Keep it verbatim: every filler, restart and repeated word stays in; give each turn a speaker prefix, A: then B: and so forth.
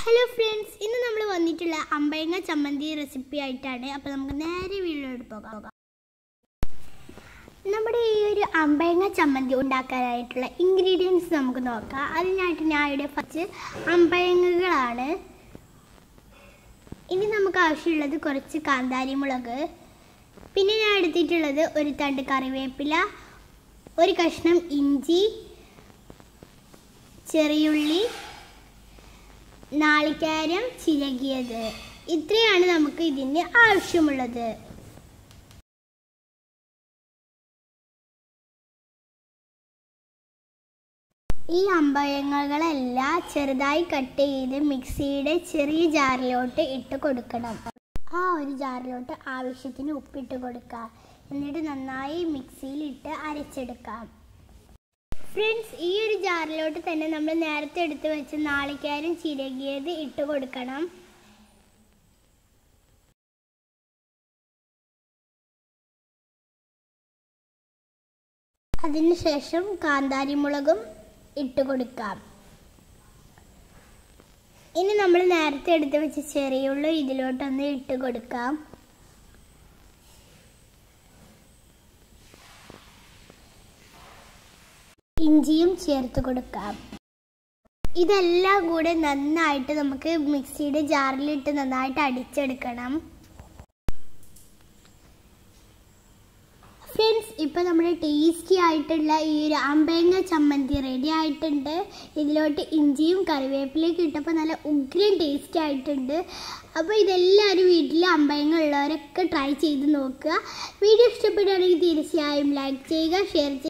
A: Hello friends, ഇന്ന് നമ്മൾ വന്നിട്ടുള്ള അമ്പഴങ്ങ ചമ്മന്തി റെസിപ്പി ആയിട്ടാണ്. അപ്പോൾ നമുക്ക് നേരെ വീഡിയോയിലോട്ട് പോകാം. നമ്മുടെ ഈ ഒരു അമ്പഴങ്ങ ചമ്മന്തി ഉണ്ടാക്കാനായിട്ടുള്ള ഇൻഗ്രീഡിയൻസ് നമുക്ക് നോക്കാം. അതിനായിട്ട് ഞാൻ ഇവിടെ ഫസ്റ്റ് അമ്പഴങ്ങകളാണ്. ഇനി നമുക്ക് ആവശ്യമുള്ളത് കുറച്ച് കാന്താരി മുളക്, പിന്നെ ഞാൻ എടുത്തിട്ടുള്ളത് ഒരു തണ്ട് കറിവേപ്പില, ഒരു കഷ്ണം ഇഞ്ചി, ചെറിയുള്ളി, നാളികേരം ചിരകിയത്. ഇത്രയാണ് നമുക്ക് ഇതിന് ആവശ്യമുള്ളത്. ഈ അമ്പഴങ്ങളെല്ലാം ചെറുതായി കട്ട് ചെയ്ത് മിക്സിയുടെ ചെറിയ ജാറിലോട്ട് ഇട്ട് കൊടുക്കണം. ആ ഒരു ജാറിലോട്ട് ആവശ്യത്തിന് ഉപ്പിട്ട് കൊടുക്കാം. എന്നിട്ട് നന്നായി മിക്സിയിലിട്ട് അരച്ചെടുക്കാം. ഫ്രണ്ട്സ്, ഈ ഒരു ജാറിലോട്ട് തന്നെ നമ്മൾ നേരത്തെ എടുത്ത് വെച്ച് നാളികേരം ചിരകിയത് ഇട്ട് കൊടുക്കണം. അതിനുശേഷം കാന്താരി മുളകും ഇട്ട് കൊടുക്കാം. ഇനി നമ്മൾ നേരത്തെ എടുത്ത് വെച്ച് ചെറിയുള്ളി ഇതിലോട്ടൊന്ന് ഇട്ട് കൊടുക്കാം. ഇഞ്ചിയും ചേർത്ത് കൊടുക്കാം. ഇതെല്ലാം കൂടെ നന്നായിട്ട് നമുക്ക് മിക്സിയുടെ ജാറിലിട്ട് നന്നായിട്ട് അടിച്ചെടുക്കണം. ഫ്രണ്ട്സ്, ഇപ്പോൾ നമ്മുടെ ടേസ്റ്റി ആയിട്ടുള്ള ഈ ഒരു അമ്പഴങ്ങ ചമ്മന്തി റെഡി ആയിട്ടുണ്ട്. ഇതിലോട്ട് ഇഞ്ചിയും കറിവേപ്പിലയൊക്കെ ഇട്ടപ്പോൾ നല്ല ഉഗ്രൻ ടേസ്റ്റ് ആയിട്ടുണ്ട്. അപ്പോൾ ഇതെല്ലാവരും വീട്ടിൽ അമ്പഴങ്ങ ഉള്ളവരൊക്കെ ട്രൈ ചെയ്ത് നോക്കുക. വീഡിയോ ഇഷ്ടപ്പെടുകയാണെങ്കിൽ തീർച്ചയായും ലൈക്ക് ചെയ്യുക, ഷെയർ ചെയ്യുക.